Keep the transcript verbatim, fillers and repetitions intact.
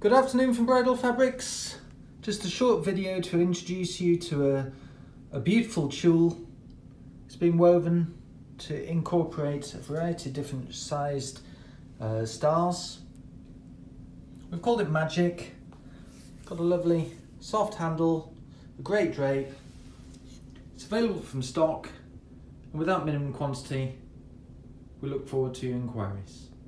Good afternoon from Bridal Fabrics. Just a short video to introduce you to a, a beautiful tulle. It's been woven to incorporate a variety of different sized uh, styles. We've called it Magic. Got a lovely soft handle, a great drape. It's available from stock and without minimum quantity. We look forward to your inquiries.